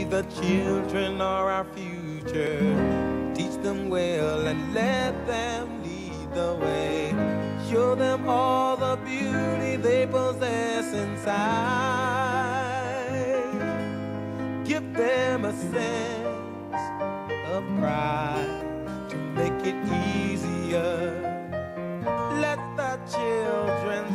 The children are our future. Teach them well and let them lead the way. Show them all the beauty they possess inside. Give them a sense of pride to make it easier. Let the children's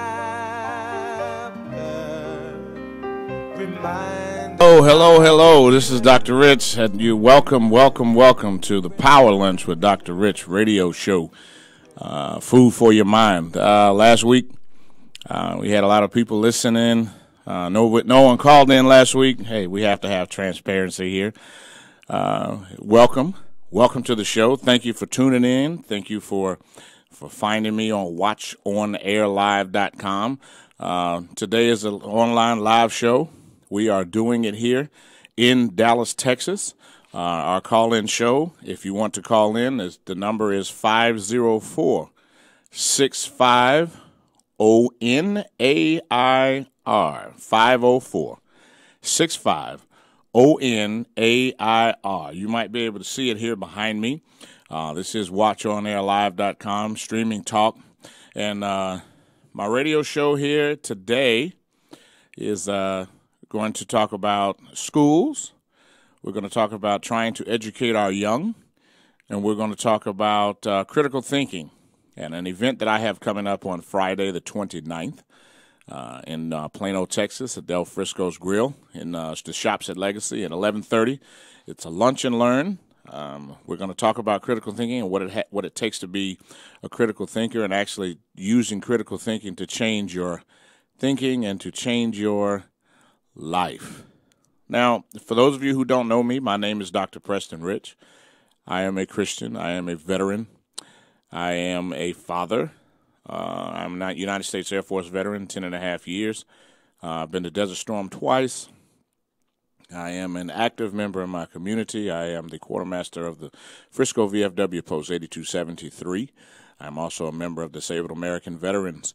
laughter remind. Oh, hello. This is Dr. Rich, and you welcome to the Power Lunch with Dr. Rich radio show. Food for your mind. Last week, we had a lot of people listening. No one called in last week. Hey, we have to have transparency here. Welcome to the show. Thank you for tuning in. Thank you for finding me on watchonairlive.com. Today is an online live show. We are doing it here in Dallas, Texas. Our call-in show, if you want to call in, the number is 504-65-ONAIR, 504-65-ONAIR. You might be able to see it here behind me. This is watchonairlive.com, streaming talk. And my radio show here today is going to talk about schools. We're going to talk about trying to educate our young. And we're going to talk about critical thinking and an event that I have coming up on Friday the 29th in Plano, Texas at Del Frisco's Grill in the Shops at Legacy at 11:30. It's a lunch and learn. We're going to talk about critical thinking and what it takes to be a critical thinker and actually using critical thinking to change your thinking and to change your life. Now, for those of you who don't know me, my name is Dr. Preston Rich. I am a Christian. I am a veteran. I am a father. I'm a United States Air Force veteran, 10 and a half years. I've been to Desert Storm twice. I am an active member of my community. I am the quartermaster of the Frisco VFW Post 8273. I'm also a member of Disabled American Veterans.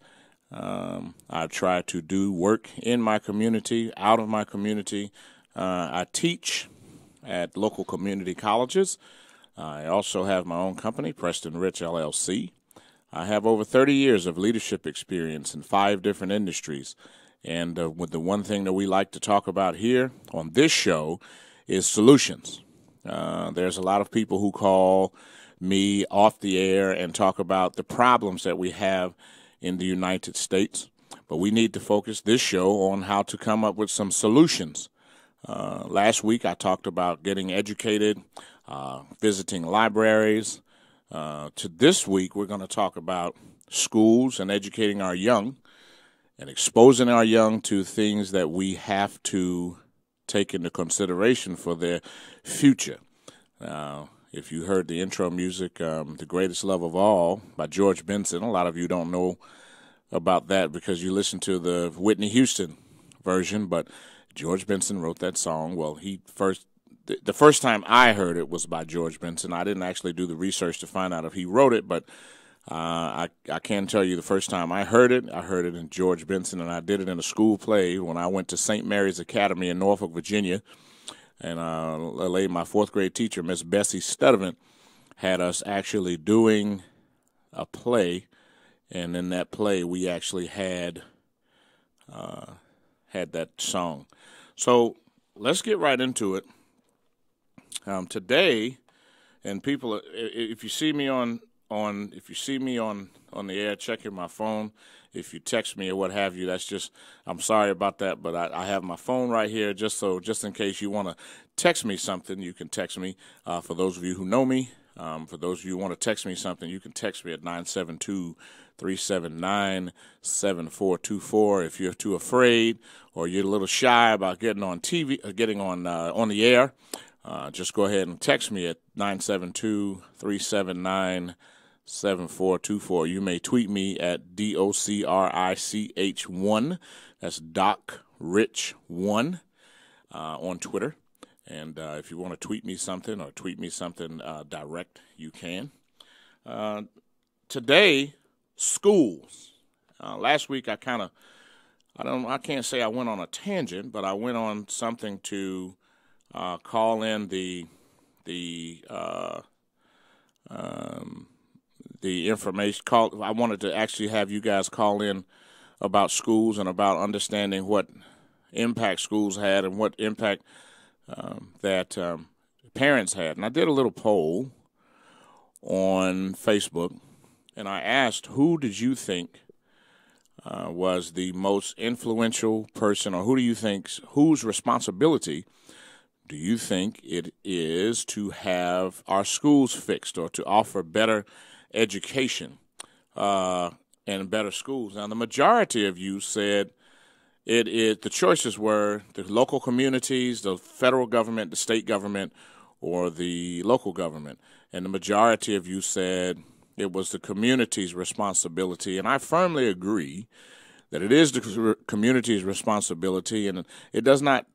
I try to do work in my community, out of my community. I teach at local community colleges. I also have my own company, Preston Rich LLC. I have over 30 years of leadership experience in 5 different industries. And with the one thing that we like to talk about here on this show is solutions. There's a lot of people who call me off the air and talk about the problems that we have in the United States. But we need to focus this show on how to come up with some solutions. Last week I talked about getting educated, visiting libraries. To this week we're going to talk about schools and educating our young and exposing our young to things that we have to take into consideration for their future. If you heard the intro music, The Greatest Love of All by George Benson, a lot of you don't know about that because you listen to the Whitney Houston version, but George Benson wrote that song. Well, the first time I heard it was by George Benson. I didn't actually do the research to find out if he wrote it, but I can tell you the first time I heard it in George Benson, and I did it in a school play when I went to St. Mary's Academy in Norfolk, Virginia. And my 4th grade teacher, Miss Bessie Studevant, had us actually doing a play, and in that play we actually had that song. So let's get right into it. Today, and people, if you see me on the air, checking my phone. If you text me or what have you, that's just, I'm sorry about that, but I have my phone right here just in case you want to text me something, you can text me. For those of you who know me, for those of you who want to text me something, you can text me at 972-379-7424. If you're too afraid or you're a little shy about getting on the air, just go ahead and text me at 972-379-7424. You may tweet me at DOCRICH1. That's DocRich1 on Twitter. And if you want to tweet me something direct, you can. Today, schools. Last week I can't say I went on a tangent, but I went on something to call in the information. I wanted to actually have you guys call in about schools and about understanding what impact schools had and what impact that parents had. And I did a little poll on Facebook, and I asked, who did you think was the most influential person, or who do you think, whose responsibility do you think it is to have our schools fixed or to offer better education and better schools? Now, the majority of you said the choices were the local communities, the federal government, the state government, or the local government. And the majority of you said it was the community's responsibility. And I firmly agree that it is the community's responsibility, and it does not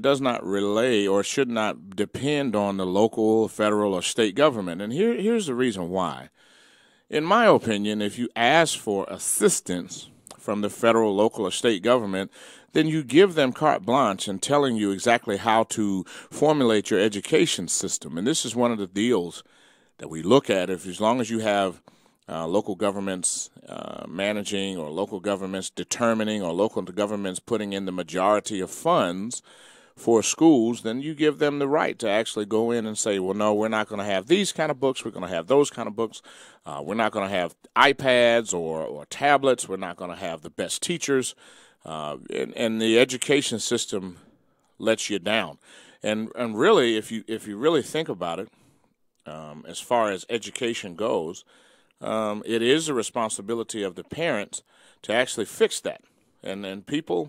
relay or should not depend on the local, federal, or state government. And here's the reason why. In my opinion, if you ask for assistance from the federal, local, or state government, then you give them carte blanche in telling you exactly how to formulate your education system. And this is one of the deals that we look at. As long as you have local governments managing, or local governments determining, or local governments putting in the majority of funds for schools, then you give them the right to actually go in and say, well, no, we're not going to have these kind of books. We're going to have those kind of books. We're not going to have iPads or tablets. We're not going to have the best teachers. And the education system lets you down. And really, if you really think about it, as far as education goes, it is the responsibility of the parents to actually fix that. And people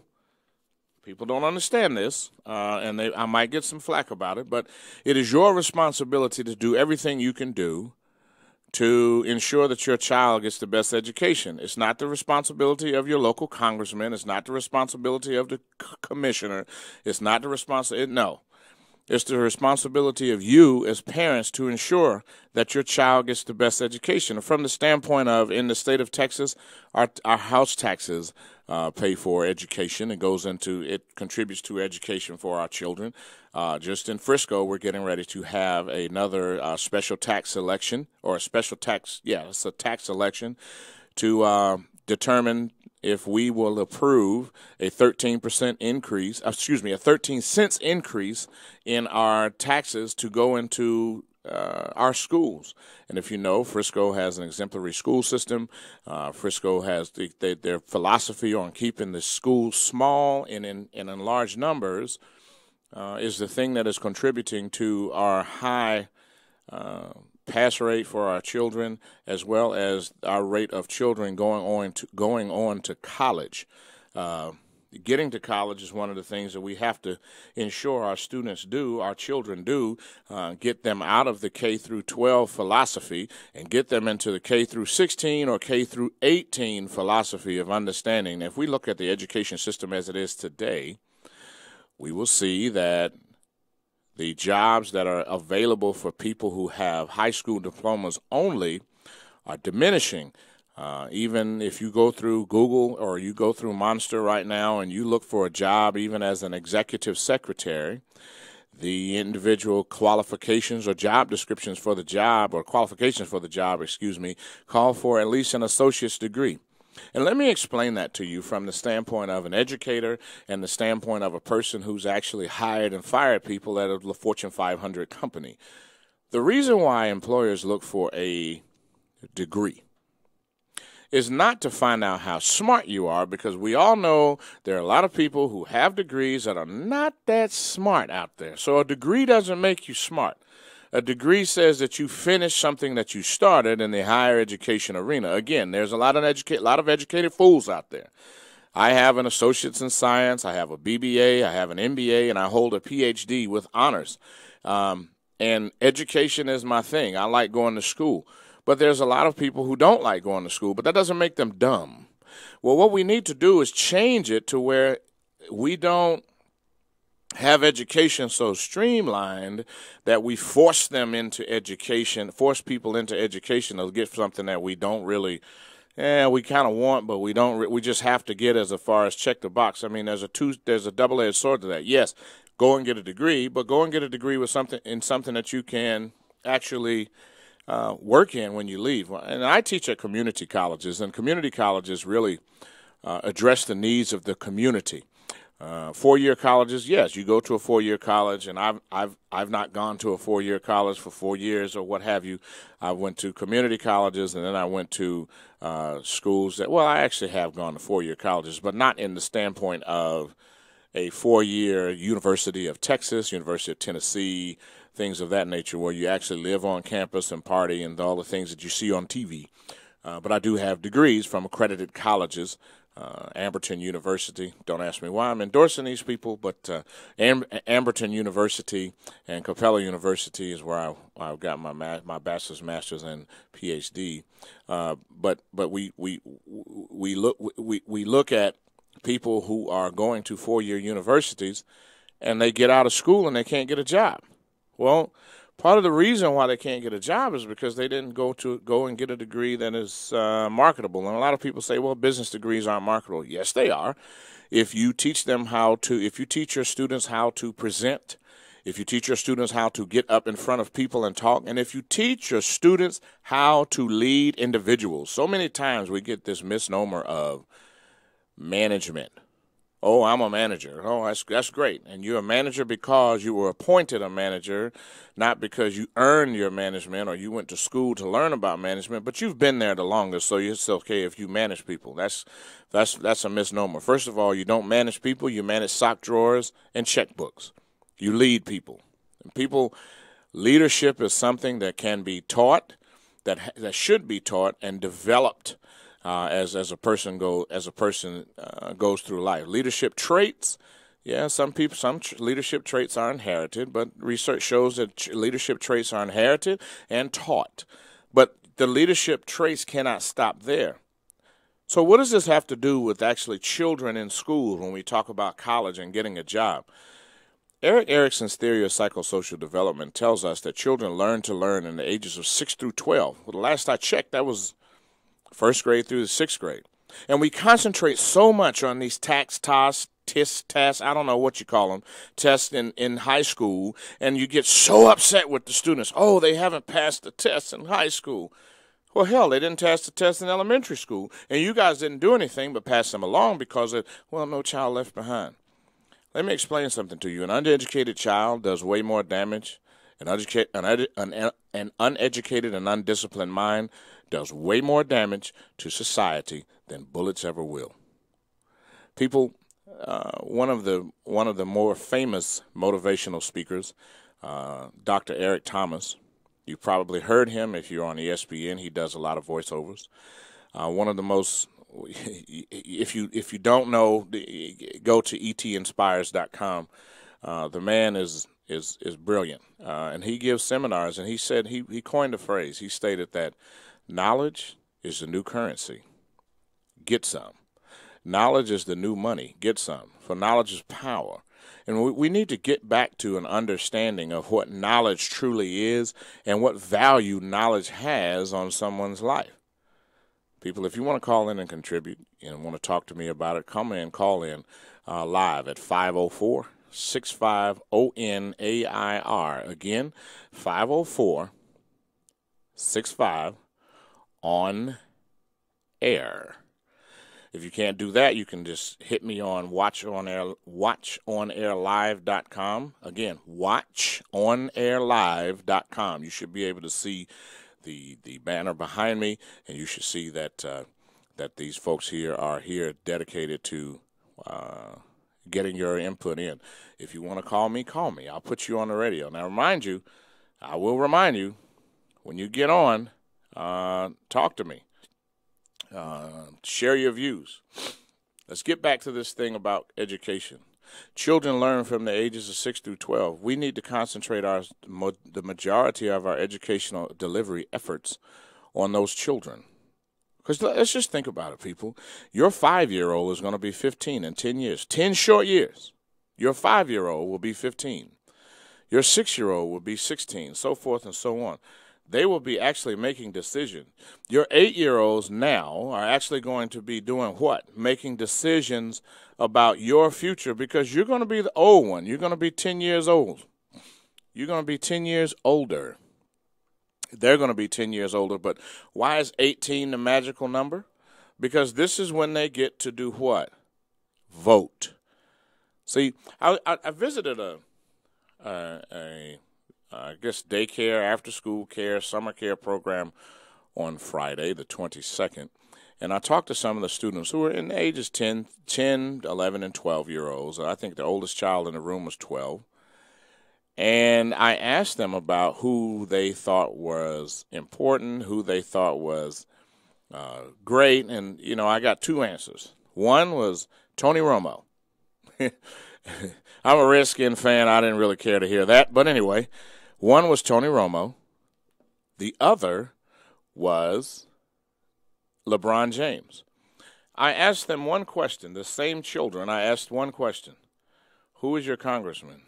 don't understand this, and I might get some flack about it, but it is your responsibility to do everything you can do to ensure that your child gets the best education. It's not the responsibility of your local congressman. It's not the responsibility of the commissioner. It's not the responsibility. No. It's the responsibility of you as parents to ensure that your child gets the best education. From the standpoint of, in the state of Texas, our house taxes pay for education. It contributes to education for our children. Just in Frisco, we're getting ready to have another special tax election, or a special tax, it's a tax election to determine if we will approve a 13% increase, a 13 cents increase in our taxes to go into our schools. And if you know, Frisco has an exemplary school system. Frisco has their philosophy on keeping the schools small and in large numbers is the thing that is contributing to our high pass rate for our children, as well as our rate of children going on to college. Getting to college is one of the things that we have to ensure our students do, our children do, get them out of the K through 12 philosophy and get them into the K through 16 or K through 18 philosophy of understanding. If we look at the education system as it is today, we will see that the jobs that are available for people who have high school diplomas only are diminishing. Even if you go through Google or you go through Monster right now and you look for a job even as an executive secretary, the individual qualifications or job descriptions for the job, or qualifications for the job, call for at least an associate's degree. And let me explain that to you from the standpoint of an educator and the standpoint of a person who's actually hired and fired people at a Fortune 500 company. The reason why employers look for a degree is not to find out how smart you are, because we all know there are a lot of people who have degrees that are not that smart out there. So a degree doesn't make you smart. A degree says that you finished something that you started in the higher education arena. Again, there's a lot of educated fools out there. I have an associate's in science, I have a BBA, I have an MBA, and I hold a PhD with honors. And education is my thing. I like going to school. But there's a lot of people who don't like going to school, but that doesn't make them dumb. Well, what we need to do is change it to where we don't have education so streamlined that we force them into education, force people into education to get something that we don't really, we kind of want, but we just have to get as far as check the box. I mean, there's a double-edged sword to that. Yes, go and get a degree, but go and get a degree with something that you can actually work in when you leave. And I teach at community colleges, and community colleges really address the needs of the community. 4-year colleges, yes, you go to a 4-year college, and I've not gone to a 4-year college for 4 years or what have you. I went to community colleges, and then I went to schools that, well, I actually have gone to 4-year colleges, but not in the standpoint of a 4-year University of Texas, University of Tennessee, things of that nature, where you actually live on campus and party and all the things that you see on TV. But I do have degrees from accredited colleges. Amberton University. Don't ask me why I'm endorsing these people, but Amberton University and Capella University is where I got my bachelor's, master's, and PhD. But we look at people who are going to 4-year universities, and they get out of school and they can't get a job. Well, part of the reason why they can't get a job is because they didn't go and get a degree that is marketable. And a lot of people say, well, business degrees aren't marketable. Yes, they are. If you teach your students how to present, if you teach your students how to get up in front of people and talk, and if you teach your students how to lead individuals. So many times we get this misnomer of management. Oh, I'm a manager. Oh, that's great. And you're a manager because you were appointed a manager, not because you earned your management or you went to school to learn about management, but you've been there the longest, so it's okay if you manage people. That's a misnomer. First of all, you don't manage people. You manage sock drawers and checkbooks. You lead people. And leadership is something that can be taught, that should be taught and developed as a person goes through life. Leadership traits, yeah, some leadership traits are inherited, but research shows that leadership traits are inherited and taught. But the leadership traits cannot stop there. So what does this have to do with actually children in school when we talk about college and getting a job? Erik Erikson's theory of psychosocial development tells us that children learn to learn in the ages of 6 through 12. Well, the last I checked, that was first grade through the 6th grade. And we concentrate so much on these tests, I don't know what you call them, tests in high school, and you get so upset with the students. Oh, they haven't passed the test in high school. Well, hell, they didn't pass the test in elementary school, and you guys didn't do anything but pass them along because of, well, no child left behind. Let me explain something to you. An uneducated child does way more damage. An uneducated and undisciplined mind does way more damage to society than bullets ever will. People, one of the more famous motivational speakers, Dr. Eric Thomas, you probably heard him if you're on ESPN. He does a lot of voiceovers. One of the most, if you don't know, go to etinspires.com. The man is brilliant, and he gives seminars. And he said he coined a phrase. He stated that knowledge is the new currency. Get some. Knowledge is the new money. Get some. For knowledge is power. And we need to get back to an understanding of what knowledge truly is and what value knowledge has on someone's life. People, if you want to call in and contribute and want to talk to me about it, come in, call in live at 504-65-ONAIR. Again, 504-65-ON-AIR. If you can't do that, you can just hit me on watchonairlive.com. Again, watchonairlive.com. You should be able to see the banner behind me, and you should see that these folks here are dedicated to getting your input in. If you want to call me, call me. I'll put you on the radio. Now, I will remind you, when you get on, talk to me. Share your views. Let's get back to this thing about education. Children learn from the ages of 6 through 12. We need to concentrate the majority of our educational delivery efforts on those children. Because let's just think about it, people. Your 5-year-old is going to be 15 in 10 years. 10 short years. Your 5-year-old will be 15. Your 6-year-old will be 16, so forth and so on. They will be actually making decisions. Your 8-year-olds now are actually going to be doing what? Making decisions about your future, because you're going to be the old one. You're going to be 10 years old. You're going to be 10 years older. They're going to be 10 years older. But why is 18 the magical number? Because this is when they get to do what? Vote. See, I visited I guess daycare, after school care, summer care program on Friday, the 22nd. And I talked to some of the students who were in the ages 10, 11, and 12-year-olds. I think the oldest child in the room was 12. And I asked them about who they thought was important, who they thought was great. And, you know, I got two answers. One was Tony Romo. I'm a Redskins fan. I didn't really care to hear that. But anyway, one was Tony Romo. The other was LeBron James. I asked them one question, the same children. I asked one question. Who is your congressman?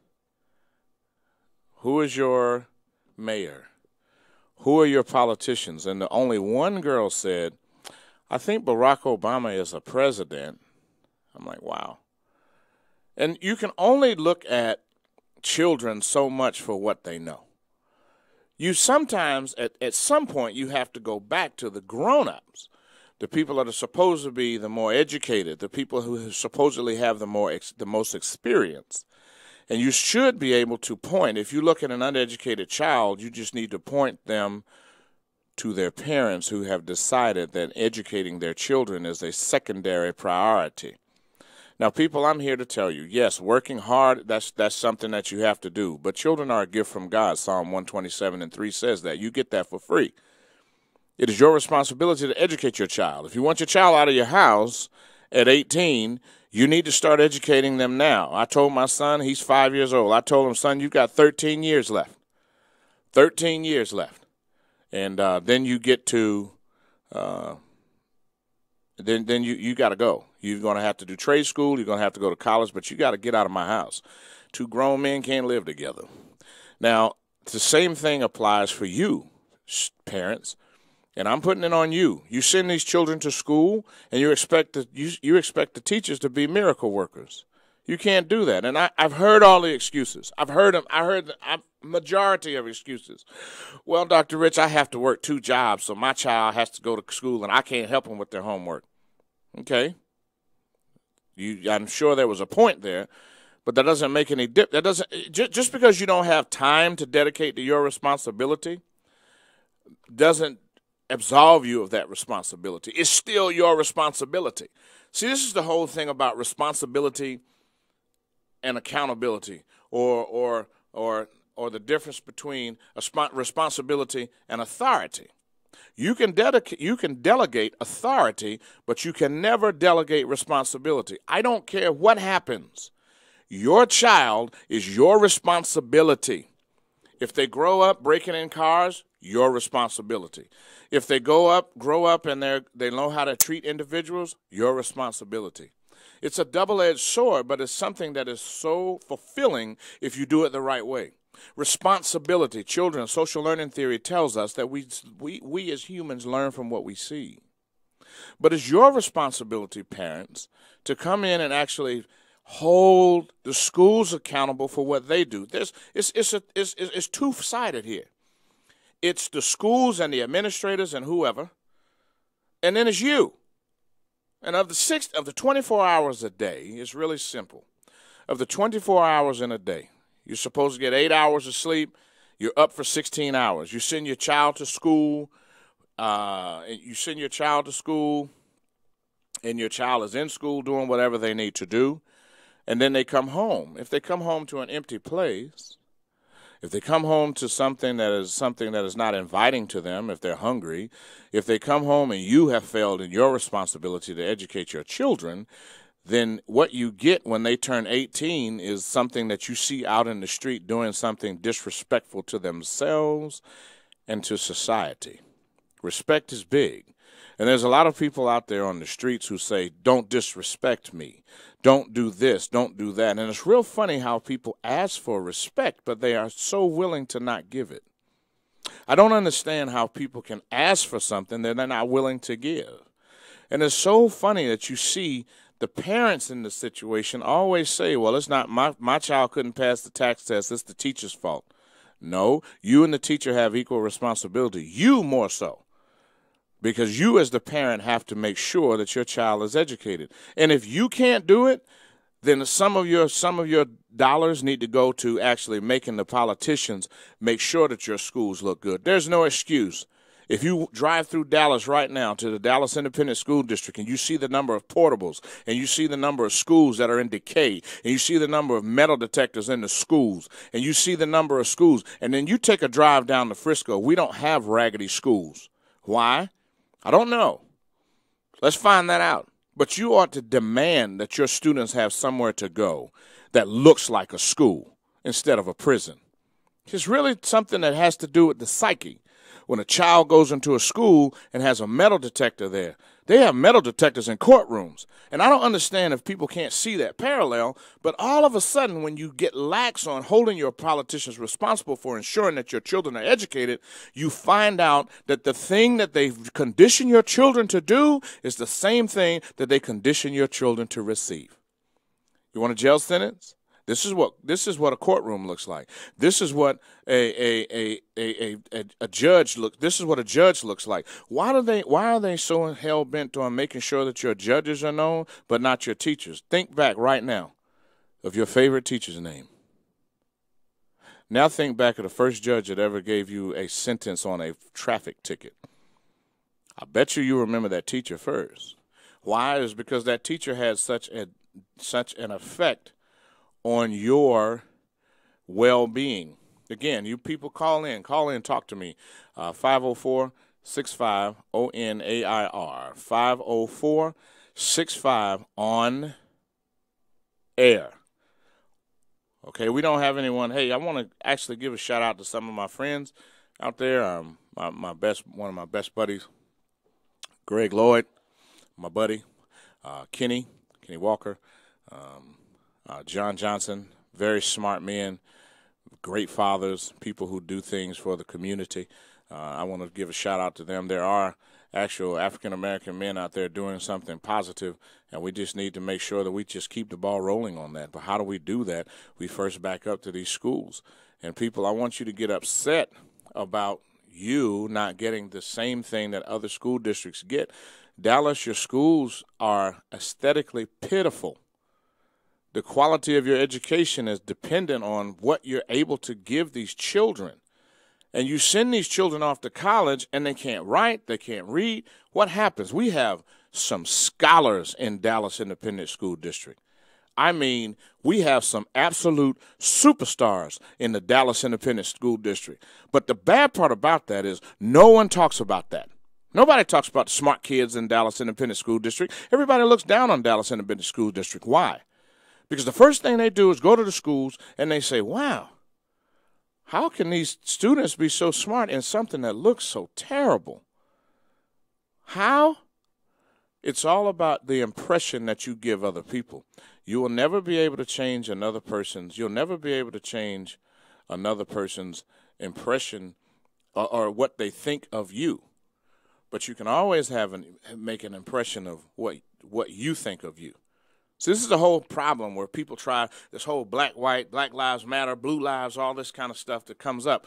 Who is your mayor? Who are your politicians? And the only one girl said, I think Barack Obama is a president. I'm like, wow. And you can only look at children so much for what they know. You sometimes, at some point, you have to go back to the grown-ups, the people that are supposed to be the more educated, the people who supposedly have the most experience. And you should be able to point. If you look at an uneducated child, you just need to point them to their parents who have decided that educating their children is a secondary priority. Now, people, I'm here to tell you, yes, working hard, that's something that you have to do. But children are a gift from God. Psalm 127:3 says that. You get that for free. It is your responsibility to educate your child. If you want your child out of your house at 18, you need to start educating them now. I told my son, he's 5 years old. I told him, son, you've got 13 years left. 13 years left. And then you get to then you got to go. You're going to have to do trade school. You're going to have to go to college, but you got to get out of my house. Two grown men can't live together. Now, the same thing applies for you, parents, and I'm putting it on you. You send these children to school, and you expect the teachers to be miracle workers. You can't do that. And I've heard all the excuses. I've heard them. I heard the majority of excuses. Well, Dr. Rich, I have to work 2 jobs, so my child has to go to school, and I can't help them with their homework. Okay. I'm sure there was a point there, but that doesn't make any difference. That doesn't just because you don't have time to dedicate to your responsibility doesn't absolve you of that responsibility. It's still your responsibility. See, this is the whole thing about responsibility and accountability, or the difference between responsibility and authority. You can delegate authority, but you can never delegate responsibility. I don't care what happens. Your child is your responsibility. If they grow up breaking in cars, your responsibility. If they grow up and they know how to treat individuals, your responsibility. It's a double-edged sword, but it's something that is so fulfilling if you do it the right way. Responsibility. Children, social learning theory tells us that we as humans learn from what we see. But it's your responsibility, parents, to come in and actually hold the schools accountable for what they do. It's two-sided here. It's the schools and the administrators and whoever, and then it's you. And of the 24 hours a day, it's really simple. Of the 24 hours in a day, you're supposed to get 8 hours of sleep. You're up for 16 hours. You send your child to school. And your child is in school doing whatever they need to do. And then they come home. If they come home to an empty place, if they come home to something that is not inviting to them, if they're hungry, if they come home and you have failed in your responsibility to educate your children, then what you get when they turn 18 is something that you see out in the street doing something disrespectful to themselves and to society. Respect is big. And there's a lot of people out there on the streets who say, don't disrespect me. Don't do this, don't do that. And it's real funny how people ask for respect, but they are so willing to not give it. I don't understand how people can ask for something that they're not willing to give. And it's so funny that you see the parents in the situation always say, well, it's not my child couldn't pass the tax test. It's the teacher's fault. No, you and the teacher have equal responsibility. You more so. Because you as the parent have to make sure that your child is educated. And if you can't do it, then some of your dollars need to go to actually making the politicians make sure that your schools look good. There's no excuse. If you drive through Dallas right now to the Dallas Independent School District and you see the number of portables and you see the number of schools that are in decay and you see the number of metal detectors in the schools and you see the number of schools, and then you take a drive down to Frisco, we don't have raggedy schools. Why? I don't know. Let's find that out. But you ought to demand that your students have somewhere to go that looks like a school instead of a prison. It's really something that has to do with the psyche. When a child goes into a school and has a metal detector there, they have metal detectors in courtrooms. And I don't understand if people can't see that parallel, but all of a sudden when you get lax on holding your politicians responsible for ensuring that your children are educated, you find out that the thing that they've conditioned your children to do is the same thing that they condition your children to receive. You want a jail sentence? This is what a courtroom looks like. This is what a judge looks. This is what a judge looks like. Why are they so hell bent on making sure that your judges are known, but not your teachers? Think back right now of your favorite teacher's name. Now think back of the first judge that ever gave you a sentence on a traffic ticket. I bet you remember that teacher first. Why? Is because that teacher had such an effect on your well-being. Again, you people call in, talk to me. 504-65-ONAIR, 504-65 on air. Okay, we don't have anyone. Hey, I want to actually give a shout out to some of my friends out there. One of my best buddies, Greg Lloyd, my buddy, Kenny Walker, John Johnson, very smart men, great fathers, people who do things for the community. I want to give a shout out to them. There are actual African-American men out there doing something positive, and we just need to make sure that we just keep the ball rolling on that. But how do we do that? We first back up to these schools. And people, I want you to get upset about you not getting the same thing that other school districts get. Dallas, your schools are aesthetically pitiful. The quality of your education is dependent on what you're able to give these children. And you send these children off to college and they can't write, they can't read. What happens? We have some scholars in Dallas Independent School District. I mean, we have some absolute superstars in the Dallas Independent School District. But the bad part about that is no one talks about that. Nobody talks about the smart kids in Dallas Independent School District. Everybody looks down on Dallas Independent School District. Why? Because the first thing they do is go to the schools and they say, wow, how can these students be so smart in something that looks so terrible? How? It's all about the impression that you give other people. You will never be able to change another person's impression or what they think of you. But you can always make an impression of what you think of you. So this is the whole problem where people try this whole black, white, Black Lives Matter, blue lives, all this kind of stuff that comes up.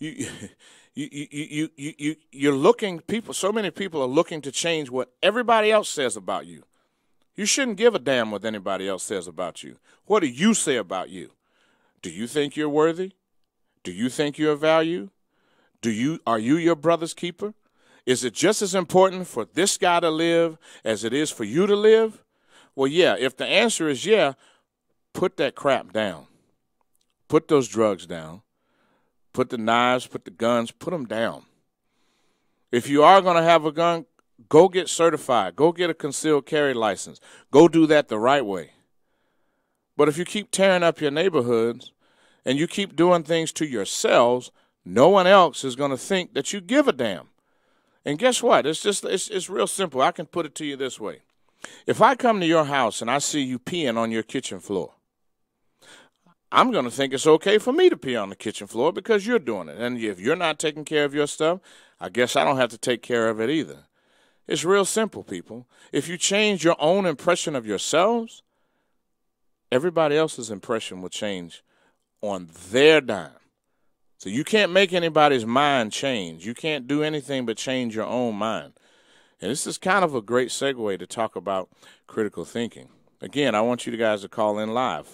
You're looking, so many people are looking to change what everybody else says about you. You shouldn't give a damn what anybody else says about you. What do you say about you? Do you think you're worthy? Do you think you're of value? Are you your brother's keeper? Is it just as important for this guy to live as it is for you to live? Well, yeah, if the answer is yeah, put that crap down. Put those drugs down. Put the knives, put the guns, put them down. If you are going to have a gun, go get certified. Go get a concealed carry license. Go do that the right way. But if you keep tearing up your neighborhoods and you keep doing things to yourselves, no one else is going to think that you give a damn. And guess what? It's real simple. I can put it to you this way. If I come to your house and I see you peeing on your kitchen floor, I'm going to think it's okay for me to pee on the kitchen floor because you're doing it. And if you're not taking care of your stuff, I guess I don't have to take care of it either. It's real simple, people. If you change your own impression of yourselves, everybody else's impression will change on their dime. So you can't make anybody's mind change. You can't do anything but change your own mind. And this is kind of a great segue to talk about critical thinking. Again, I want you guys to call in live,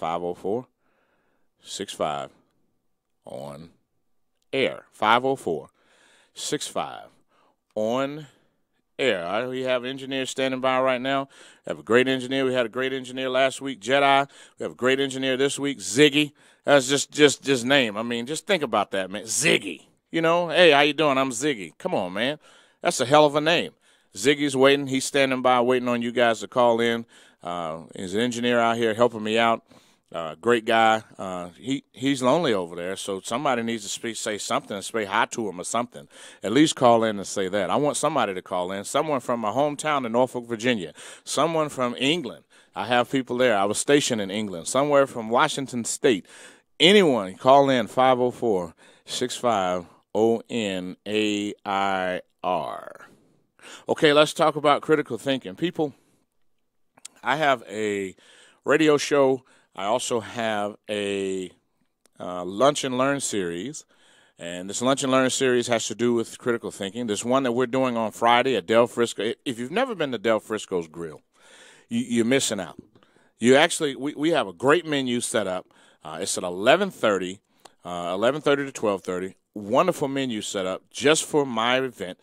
504-65 on air, 504-65 on air. We have engineers standing by right now. We have a great engineer. We had a great engineer last week, Jedi. We have a great engineer this week, Ziggy. That's just name. I mean, just think about that, man. Ziggy. You know, hey, how you doing? I'm Ziggy. Come on, man. That's a hell of a name. Ziggy's waiting. He's standing by, waiting on you guys to call in. He's an engineer out here helping me out. Great guy. He's lonely over there, so somebody needs to say something and say hi to him or something. At least call in and say that. I want somebody to call in. Someone from my hometown in Norfolk, Virginia. Someone from England. I have people there. I was stationed in England. Somewhere from Washington State. Anyone, call in 504-65-ONAIR. Okay, let's talk about critical thinking. People, I have a radio show. I also have a Lunch and Learn series, and this Lunch and Learn series has to do with critical thinking. There's one that we're doing on Friday at Del Frisco. If you've never been to Del Frisco's Grill, you're missing out. We have a great menu set up. It's at 11:30 to 12:30. Wonderful menu set up just for my event.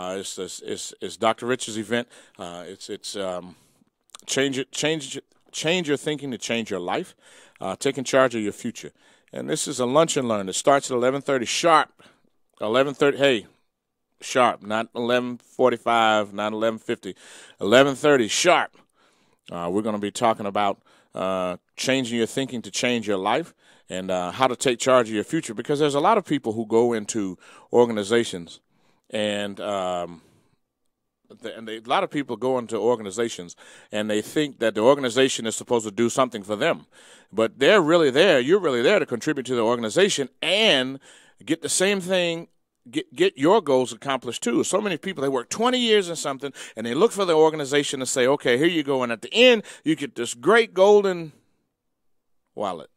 It's Dr. Rich's event. It's change your thinking to change your life, taking charge of your future. And this is a lunch and learn. It starts at 11:30 sharp. 11:30. Hey, sharp, not 11:45, not 11:50. 11:30 sharp. We're going to be talking about changing your thinking to change your life and how to take charge of your future, because there's a lot of people who go into organizations and a lot of people go into organizations and they think that the organization is supposed to do something for them. But they're really there. You're really there to contribute to the organization and get the same thing, get your goals accomplished too. So many people, they work 20 years in something and they look for the organization to say, okay, here you go. And at the end, you get this great golden wallet.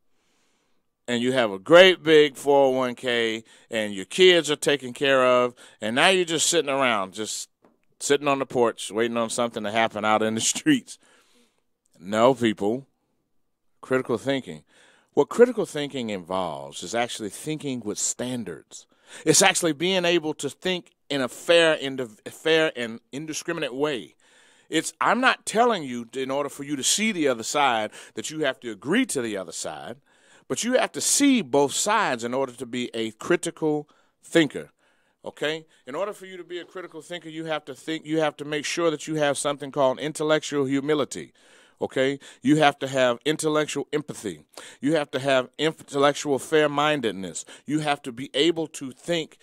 And you have a great big 401k and your kids are taken care of. And now you're just sitting around, just sitting on the porch, waiting on something to happen out in the streets. No, people. Critical thinking. What critical thinking involves is actually thinking with standards. It's actually being able to think in a fair and indiscriminate way. I'm not telling you, in order for you to see the other side, that you have to agree to the other side, but you have to see both sides in order to be a critical thinker. Okay? In order for you to be a critical thinker, you have to make sure that you have something called intellectual humility. Okay? You have to have intellectual empathy. You have to have intellectual fair-mindedness. You have to be able to think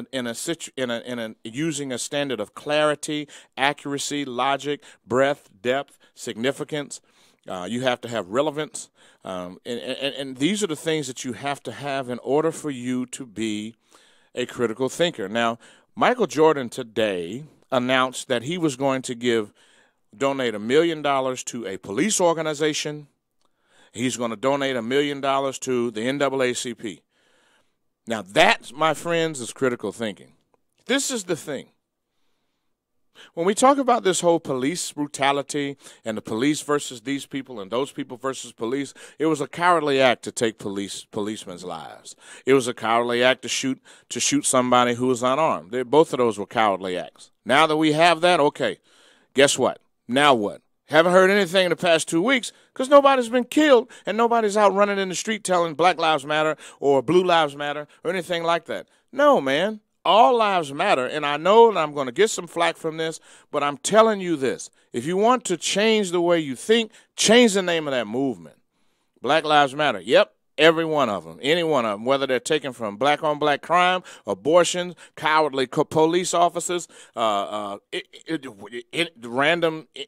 using a standard of clarity, accuracy, logic, breadth, depth, significance. You have to have relevance. And these are the things that you have to have in order for you to be a critical thinker. Now, Michael Jordan today announced that he was going to donate $1 million to a police organization. He's going to donate $1 million to the NAACP. Now, that, my friends, is critical thinking. This is the thing. When we talk about this whole police brutality and the police versus these people and those people versus police, it was a cowardly act to take policemen's lives. It was a cowardly act to shoot somebody who was unarmed. Both of those were cowardly acts. Now that we have that, okay, guess what? Now what? Haven't heard anything in the past 2 weeks because nobody's been killed and nobody's out running in the street telling Black Lives Matter or Blue Lives Matter or anything like that. No, man. All lives matter, and I know that I'm going to get some flack from this, but I'm telling you this. If you want to change the way you think, change the name of that movement. Black Lives Matter. Yep, every one of them, any one of them, whether they're taken from black-on-black crime, abortions, cowardly police officers,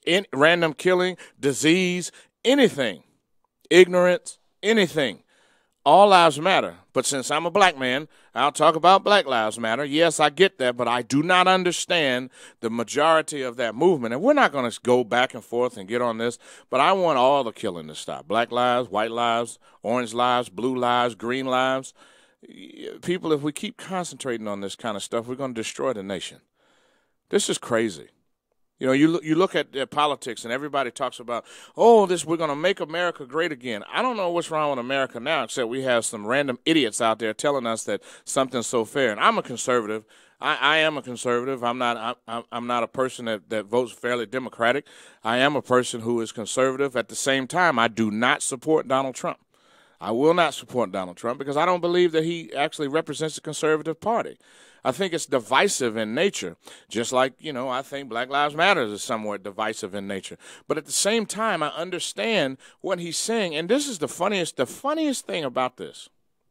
random killing, disease, anything, ignorance, anything. all lives matter. But since I'm a black man, I'll talk about Black Lives Matter. Yes, I get that, but I do not understand the majority of that movement. And we're not going to go back and forth and get on this, but I want all the killing to stop. Black lives, white lives, orange lives, blue lives, green lives. People, if we keep concentrating on this kind of stuff, we're going to destroy the nation. This is crazy. You know, you look at politics and everybody talks about, we're going to make America great again. I don't know what's wrong with America now, except we have some random idiots out there telling us that something's so fair. And I'm a conservative. I am a conservative. I'm not a person that votes fairly Democratic. I am a person who is conservative. At the same time, I do not support Donald Trump. I will not support Donald Trump because I don't believe that he actually represents the conservative party. I think it's divisive in nature, just like, I think Black Lives Matter is somewhat divisive in nature. But at the same time, I understand what he's saying, and this is the funniest thing about this.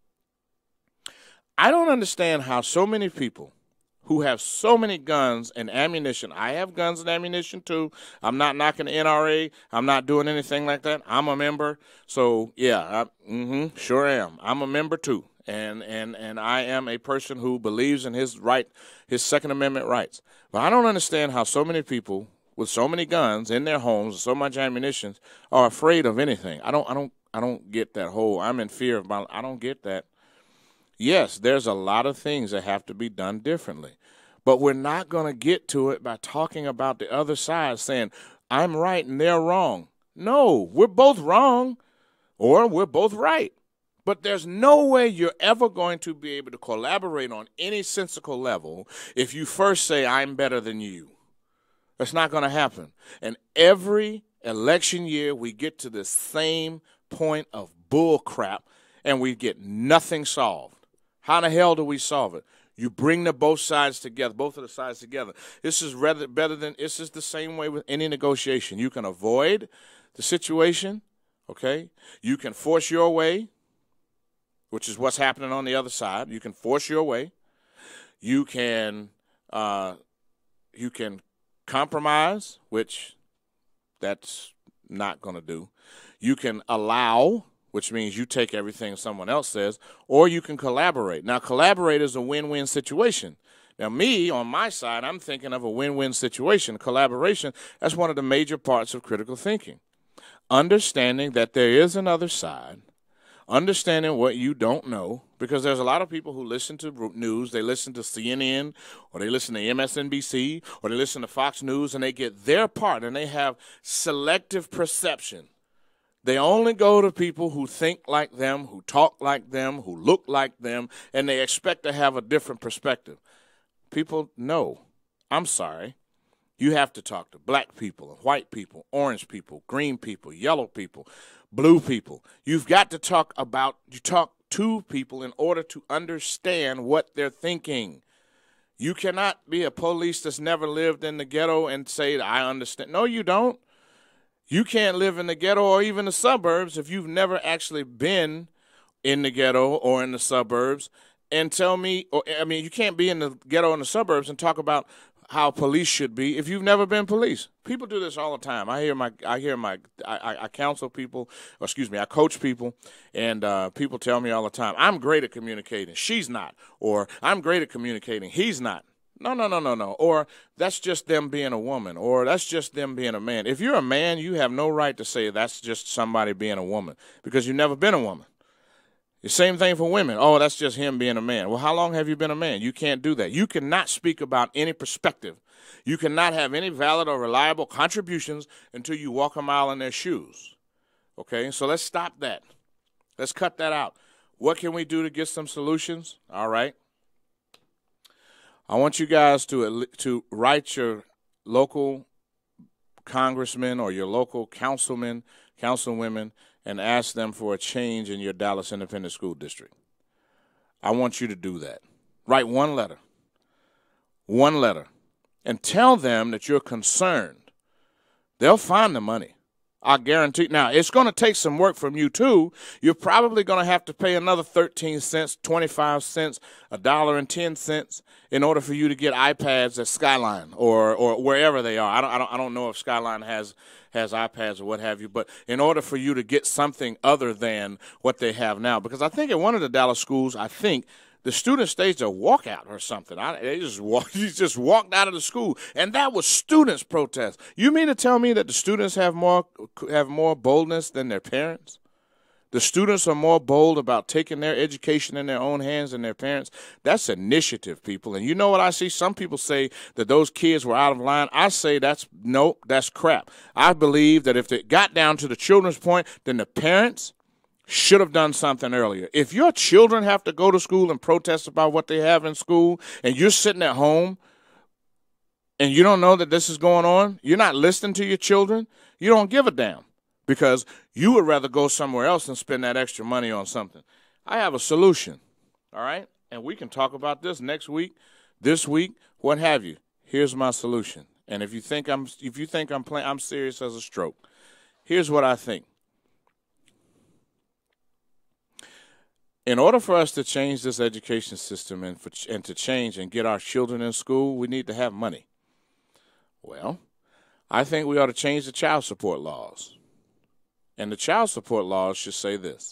I don't understand how so many people who have so many guns and ammunition. I have guns and ammunition too. I'm not knocking the NRA. I'm not doing anything like that. I'm a member. So, yeah, sure am. I'm a member too. And I am a person who believes in his Second Amendment rights. But I don't understand how so many people with so many guns in their homes, so much ammunition, are afraid of anything. I don't get that whole I'm in fear of I don't get that. Yes, there's a lot of things that have to be done differently. But we're not going to get to it by talking about the other side saying, I'm right and they're wrong. No, we're both wrong or we're both right. But there's no way you're ever going to be able to collaborate on any sensical level if you first say, I'm better than you. That's not going to happen. And every election year, we get to the same point of bull crap and we get nothing solved. How the hell do we solve it? You bring both of the sides together. This is this is the same way with any negotiation. You can avoid the situation, okay? You can force your way, which is what's happening on the other side. You can force your way. You can compromise, which that's not going to do. You can allow, which means you take everything someone else says, or you can collaborate. Now, collaborate is a win-win situation. Now, me, on my side, I'm thinking of a win-win situation. Collaboration, that's one of the major parts of critical thinking. Understanding that there is another side, understanding what you don't know, because there's a lot of people who listen to news, they listen to CNN, or they listen to MSNBC, or they listen to Fox News, and they get their part, and they have selective perception. They only go to people who think like them, who talk like them, who look like them, and they expect to have a different perspective. People, no, I'm sorry. You have to talk to black people, white people, orange people, green people, yellow people, blue people. You've got to talk to people in order to understand what they're thinking. You cannot be a police that's never lived in the ghetto and say, I understand. No, you don't. You can't live in the ghetto or even the suburbs if you've never actually been in the ghetto or in the suburbs and tell me, you can't be in the ghetto and the suburbs and talk about how police should be if you've never been police. People do this all the time. I counsel people, I coach people, and people tell me all the time, I'm great at communicating. She's not. Or I'm great at communicating. He's not. No. Or that's just them being a woman. Or that's just them being a man. If you're a man, you have no right to say that's just somebody being a woman because you've never been a woman. The same thing for women. Oh, that's just him being a man. Well, how long have you been a man? You can't do that. You cannot speak about any perspective. You cannot have any valid or reliable contributions until you walk a mile in their shoes. Okay, so let's stop that. Let's cut that out. What can we do to get some solutions? All right. I want you guys to write your local congressman or your local councilman, councilwomen, and ask them for a change in your Dallas Independent School District. I want you to do that. Write one letter, and tell them that you're concerned. They'll find the money. I guarantee. Now, it's going to take some work from you, too. You're probably going to have to pay another 13 cents, 25 cents, $1.10 in order for you to get iPads at Skyline or wherever they are. I don't know if Skyline has iPads or what have you, but in order for you to get something other than what they have now. Because I think at one of the Dallas schools, the student staged a walkout or something. You just walked out of the school, and that was students' protest. You mean to tell me that the students have more boldness than their parents? The students are more bold about taking their education in their own hands than their parents. That's initiative, people. And you know what I see? Some people say that those kids were out of line. I say that's crap. I believe that if it got down to the children's point, then the parents should have done something earlier. If your children have to go to school and protest about what they have in school, and you're sitting at home and you don't know that this is going on, you're not listening to your children, you don't give a damn because you would rather go somewhere else and spend that extra money on something. I have a solution, all right? And we can talk about this next week, this week, what have you. Here's my solution. And if you think I'm serious as a stroke, here's what I think. In order for us to change this education system and to change and get our children in school, we need to have money. Well, I think we ought to change the child support laws. And the child support laws should say this.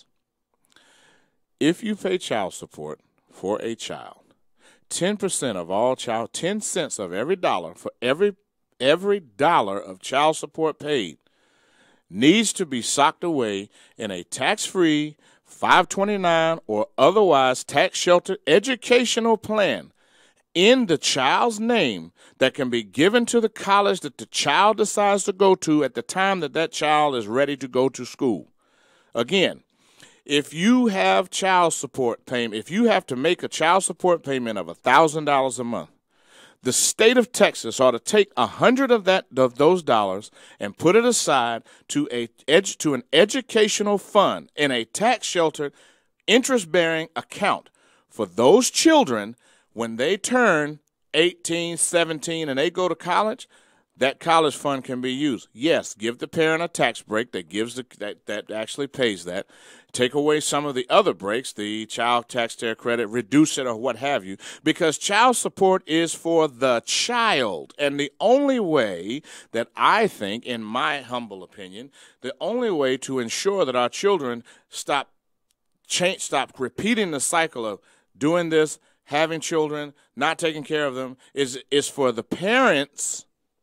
If you pay child support for a child, 10% of all 10 cents of every dollar for every dollar of child support paid needs to be socked away in a tax-free 529 or otherwise tax-sheltered educational plan in the child's name that can be given to the college that the child decides to go to at the time that child is ready to go to school. Again, if you have child support payment, if you have to make a child support payment of $1,000 a month, the state of Texas ought to take 100 of those dollars and put it aside to an educational fund in a tax-sheltered, interest-bearing account for those children when they turn 18, 17, and they go to college. That college fund can be used. Yes, give the parent a tax break that actually pays that. Take away some of the other breaks, the child taxpayer credit, reduce it or what have you, because child support is for the child. And the only way that I think, in my humble opinion, the only way to ensure that our children stop repeating the cycle of doing this, having children, not taking care of them, is for the parents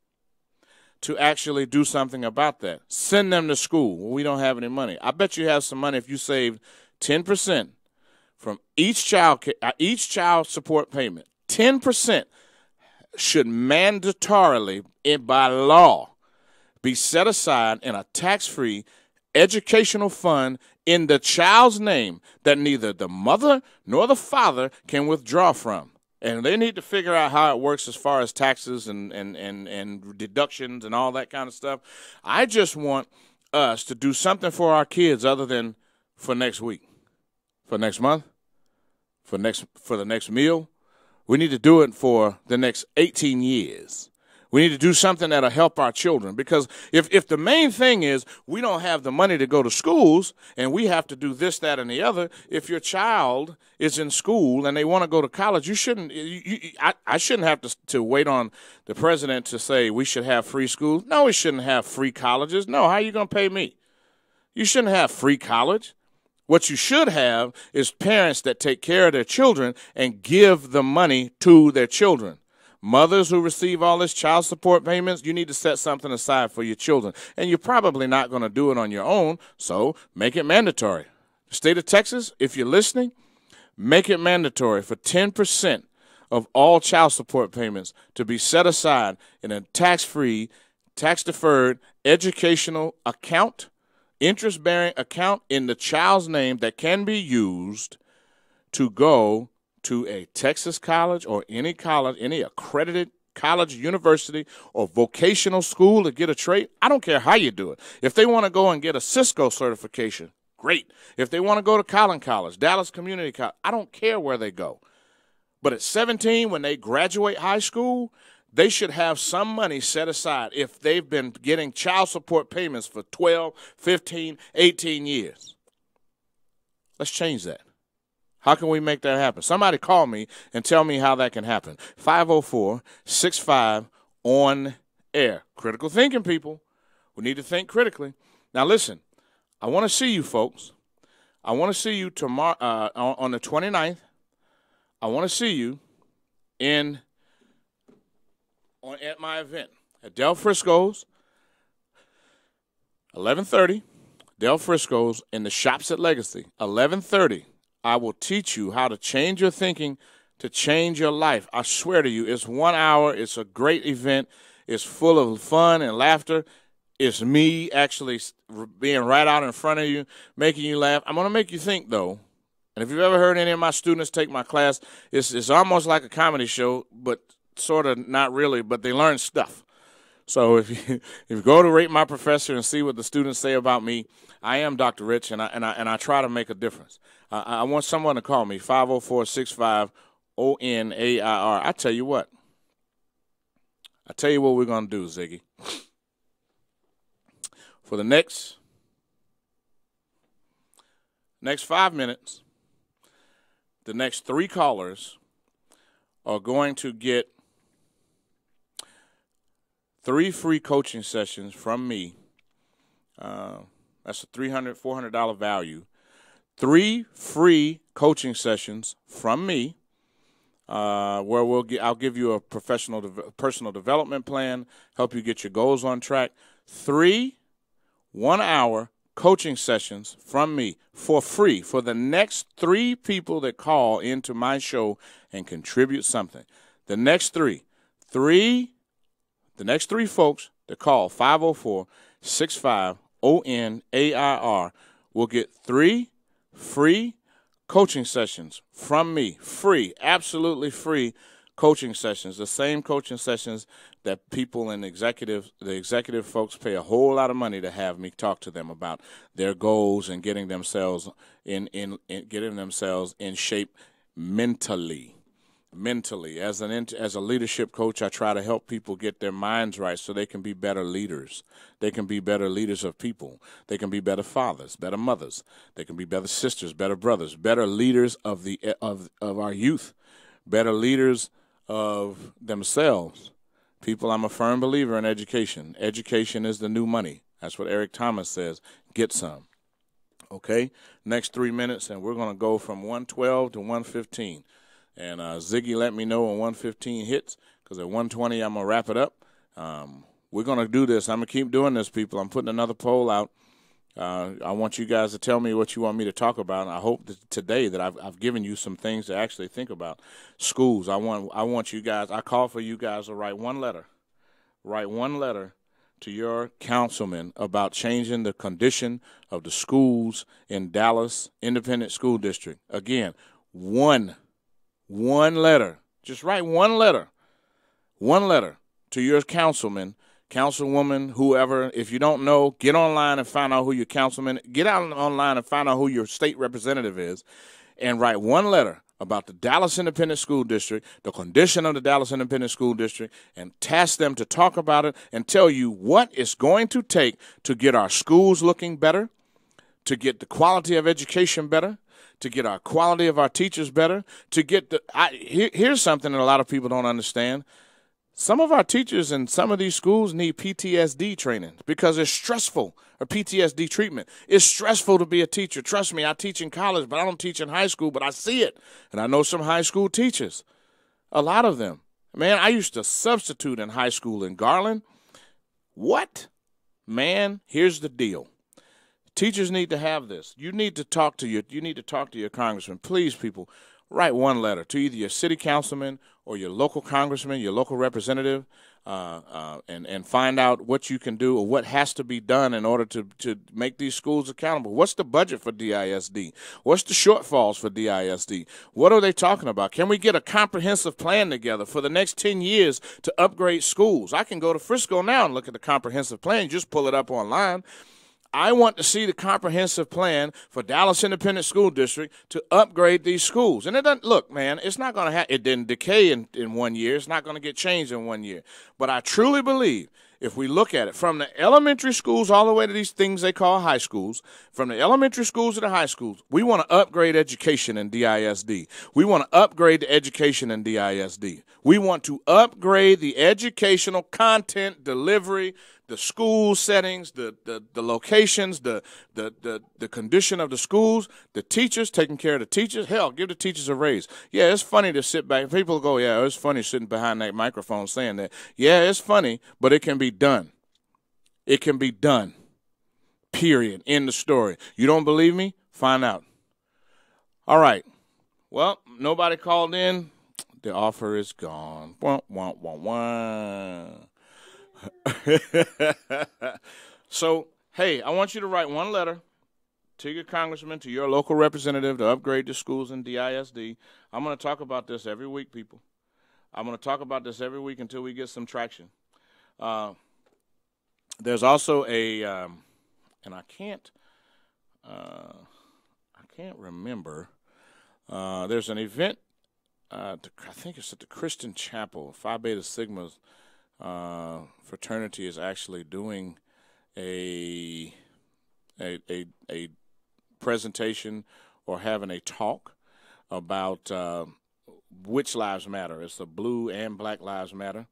to actually do something about that. Send them to school. Well, we don't have any money. I bet you have some money if you saved 10% from each child support payment. 10% should mandatorily, by law, be set aside in a tax-free educational fund in the child's name that neither the mother nor the father can withdraw from. And they need to figure out how it works as far as taxes and deductions and all that kind of stuff. I just want us to do something for our kids other than for next week, for next month, for the next meal. We need to do it for the next 18 years. We need to do something that'll help our children, because if the main thing is we don't have the money to go to schools and we have to do this, that, and the other, if your child is in school and they want to go to college, I shouldn't have to wait on the president to say we should have free schools. No, we shouldn't have free colleges. No, how are you going to pay me? You shouldn't have free college. What you should have is parents that take care of their children and give the money to their children. Mothers who receive all this child support payments, you need to set something aside for your children. And you're probably not going to do it on your own, so make it mandatory. The state of Texas, if you're listening, make it mandatory for 10% of all child support payments to be set aside in a tax-free, tax-deferred educational account, interest-bearing account in the child's name that can be used to go to a Texas college or any accredited college, university, or vocational school to get a trade. I don't care how you do it. If they want to go and get a Cisco certification, great. If they want to go to Collin College, Dallas Community College, I don't care where they go. But at 17, when they graduate high school, They should have some money set aside if they've been getting child support payments for 12, 15, 18 years. Let's change that. How can we make that happen? Somebody call me and tell me how that can happen. 504-65-ON-AIR. Critical thinking, people. We need to think critically. Now, listen, I want to see you, folks. I want to see you tomorrow on the 29th. I want to see you at my event at Del Frisco's, 11:30. Del Frisco's in the Shops at Legacy, 11:30. I will teach you how to change your thinking to change your life. I swear to you, it's 1 hour. It's a great event. It's full of fun and laughter. It's me actually being right out in front of you, making you laugh. I'm going to make you think, though. And if you've ever heard any of my students take my class, it's almost like a comedy show, but sort of not really, but they learn stuff. So if you go to Rate My Professor and see what the students say about me, I am Dr. Rich, and I try to make a difference. I want someone to call me, 504-65-ONAIR. I tell you what we're going to do, Ziggy. For the next 5 minutes, the next 3 callers are going to get 3 free coaching sessions from me. That's a $300, $400 value. 3 free coaching sessions from me, where I'll give you a personal development plan, help you get your goals on track. 3 1-hour coaching sessions from me for free for the next 3 people that call into my show and contribute something. The next 3 folks that call 504-65-ONAIR will get 3 free coaching sessions from me. Free, absolutely free coaching sessions. The same coaching sessions that people in the executive folks pay a whole lot of money to have me talk to them about their goals and getting themselves in shape mentally. As a leadership coach, I try to help people get their minds right so they can be better leaders. They can be better leaders of people. They can be better fathers, better mothers. They can be better sisters, better brothers, better leaders of our youth, better leaders of themselves. People, I'm a firm believer in education. Education is the new money. That's what Eric Thomas says. Get some. Okay? Next 3 minutes, and we're going to go from 112 to 115. And Ziggy let me know when 115 hits, because at 120 I'm going to wrap it up. We're going to do this. I'm going to keep doing this, people. I'm putting another poll out. I want you guys to tell me what you want me to talk about. And I hope that today that I've given you some things to actually think about. Schools, I want you guys, I call for you guys to write one letter. Write one letter to your councilman about changing the condition of the schools in Dallas Independent School District. Again, one letter. Just write one letter. One letter to your councilman, councilwoman, whoever. If you don't know, get online and find out who your councilman. Get out online and find out who your state representative is, and write one letter about the Dallas Independent School District, the condition of the Dallas Independent School District, and task them to talk about it and tell you what it's going to take to get our schools looking better, to get the quality of education better, to get our quality of our teachers better, to get here's something that a lot of people don't understand. Some of our teachers in some of these schools need PTSD training because it's stressful, or PTSD treatment. It's stressful to be a teacher. Trust me, I teach in college, but I don't teach in high school, but I see it. And I know some high school teachers, a lot of them. Man, I used to substitute in high school in Garland. What? Man, here's the deal. Teachers need to have this. You need to talk to your congressman. Please, people, write one letter to either your city councilman or your local congressman, your local representative, and find out what you can do or what has to be done in order to make these schools accountable. What's the budget for DISD? What's the shortfalls for DISD? What are they talking about? Can we get a comprehensive plan together for the next 10 years to upgrade schools? I can go to Frisco now and look at the comprehensive plan. Just pull it up online. I want to see the comprehensive plan for Dallas Independent School District to upgrade these schools. And it doesn't, look, man, it's not going to it didn't decay in 1 year. It's not going to get changed in 1 year. But I truly believe if we look at it from the elementary schools all the way to these things they call high schools, from the elementary schools to the high schools, we want to upgrade education in DISD. We want to upgrade the education in DISD. We want to upgrade the educational content delivery, the school settings, the locations, the condition of the schools, the teachers, taking care of the teachers. Hell, give the teachers a raise. Yeah, it's funny to sit back. People go, yeah, it's funny sitting behind that microphone saying that. Yeah, it's funny, but it can be done. It can be done. Period. End of story. You don't believe me? Find out. All right. Well, nobody called in. The offer is gone. Wah, wah, wah, wah. So, hey, I want you to write one letter to your congressman, to your local representative to upgrade the schools in DISD. I'm going to talk about this every week, people. I'm going to talk about this every week until we get some traction. There's also a, and I can't remember. There's an event. I think it's at the Christian Chapel. Phi Beta Sigma fraternity is actually doing a presentation or having a talk about which lives matter. It's the Blue and Black Lives Matter,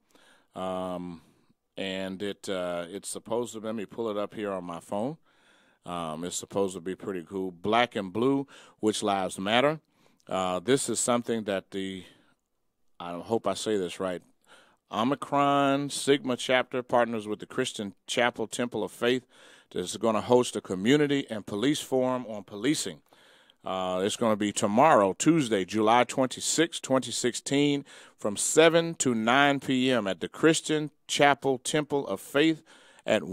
and it's supposed to. Let me pull it up here on my phone. It's supposed to be pretty cool. Black and Blue, which lives matter. This is something that I hope I say this right, Omicron Sigma chapter partners with the Christian Chapel Temple of Faith. This is going to host a community and police forum on policing. It's going to be tomorrow, Tuesday, July 26, 2016, from 7 to 9 p.m. at the Christian Chapel Temple of Faith at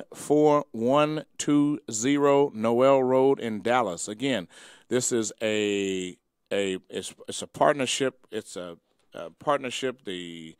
14120 Noel Road in Dallas. Again, this is it's a partnership. It's a partnership. The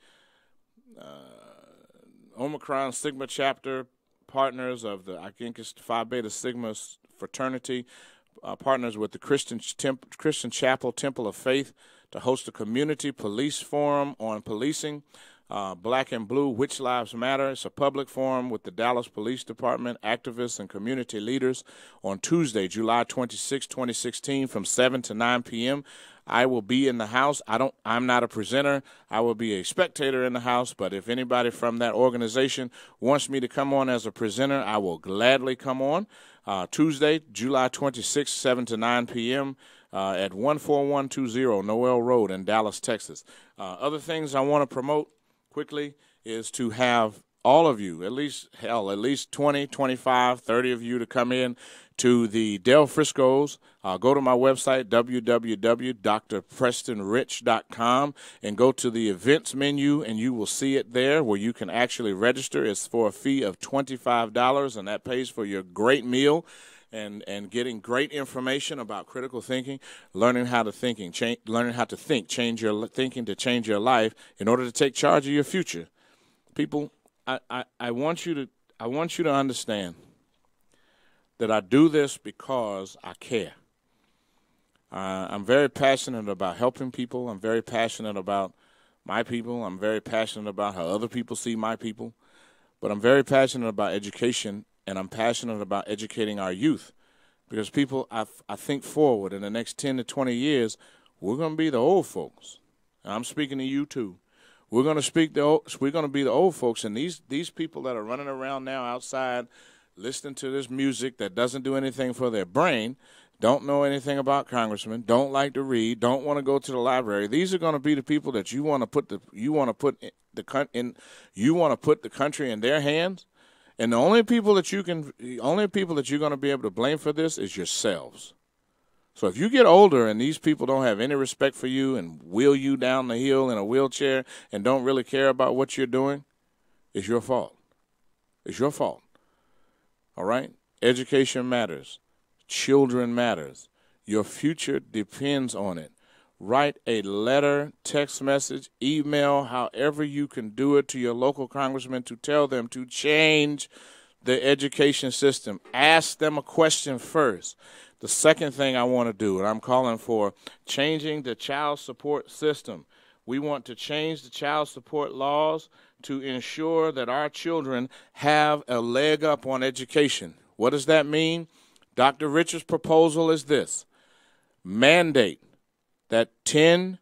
Omicron Sigma chapter partners of I think it's the Phi Beta Sigma fraternity, partners with the Christian Chapel Temple of Faith to host a community police forum on policing. Black and Blue, Which Lives Matter. It's a public forum with the Dallas Police Department, activists, and community leaders on Tuesday, July 26, 2016, from 7 to 9 p.m. I will be in the house. I'm not a presenter. I will be a spectator in the house, but if anybody from that organization wants me to come on as a presenter, I will gladly come on. Tuesday, July 26, 7 to 9 p.m. At 14120 Noel Road in Dallas, Texas. Other things I want to promote quickly is to have all of you, at least 20, 25, 30 of you to come in to the Del Frisco's. Go to my website, www.drprestonrich.com, and go to the events menu, and you will see it there where you can actually register. It's for a fee of $25, and that pays for your great meal and getting great information about critical thinking, learning how to think, change your thinking to change your life in order to take charge of your future. People, I want you to understand that I do this because I care. I'm very passionate about helping people. I'm very passionate about my people. I'm very passionate about how other people see my people. But I'm very passionate about education, and I'm passionate about educating our youth. Because people, I think forward in the next 10 to 20 years, we're going to be the old folks. And I'm speaking to you too. We're going to be the old folks, and these people that are running around now outside listening to this music that doesn't do anything for their brain, don't know anything about congressmen, don't like to read, don't want to go to the library. These are going to be the people that you want to put the country in their hands. And the only people that you're going to be able to blame for this is yourselves. So if you get older and these people don't have any respect for you and wheel you down the hill in a wheelchair and don't really care about what you're doing, it's your fault. It's your fault. All right? Education matters. Children matters. Your future depends on it. Write a letter, text message, email, however you can do it to your local congressman to tell them to change the education system. Ask them a question first. The second thing I want to do, and I'm calling for changing the child support system. We want to change the child support laws to ensure that our children have a leg up on education. What does that mean? Dr. Richard's proposal is this: mandate that 10%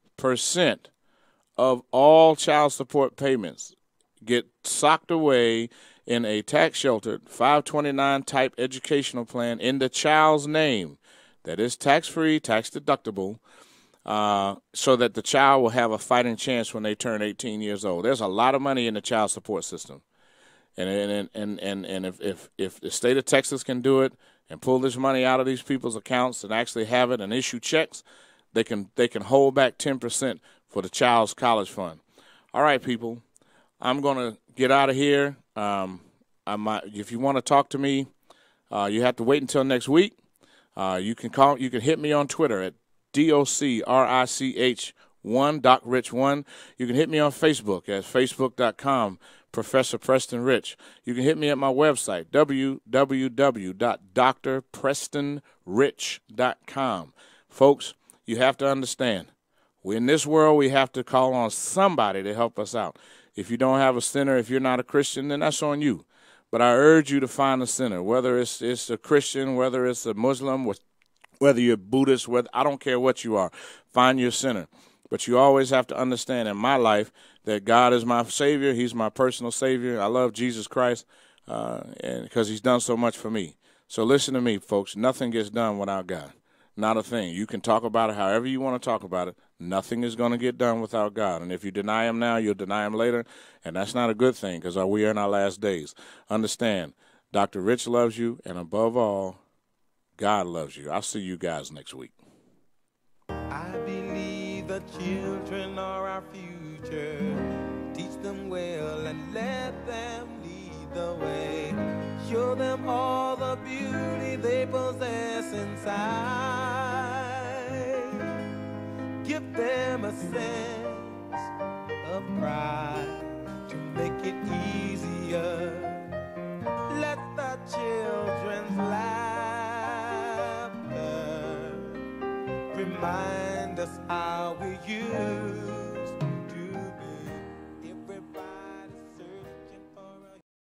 of all child support payments get socked away in a tax-sheltered 529 type educational plan in the child's name that is tax-free, tax-deductible, so that the child will have a fighting chance when they turn 18 years old. There's a lot of money in the child support system. And if the state of Texas can do it and pull this money out of these people's accounts and actually have it and issue checks, they can hold back 10% for the child's college fund. All right, people, I'm going to get out of here. If you want to talk to me, you have to wait until next week. You can hit me on Twitter at DOCRICH1, DocRich1. You can hit me on Facebook at facebook.com, Professor Preston Rich. You can hit me at my website, www.drprestonrich.com. Folks, you have to understand, in this world, we have to call on somebody to help us out. If you don't have a center, if you're not a Christian, then that's on you. But I urge you to find a center, whether it's a Christian, whether it's a Muslim, whether you're Buddhist, I don't care what you are. Find your center. But you always have to understand in my life that God is my Savior. He's my personal Savior. I love Jesus Christ and because he's done so much for me. So listen to me, folks. Nothing gets done without God. Not a thing. You can talk about it however you want to talk about it. Nothing is going to get done without God. And if you deny him now, you'll deny him later. And that's not a good thing because we are in our last days. Understand, Dr. Rich loves you, and above all, God loves you. I'll see you guys next week. I believe the children are our future. Teach them well and let them lead the way. Show them all the beauty they possess inside. Give them a sense of pride to make it easier. Let the children's laughter remind us how we used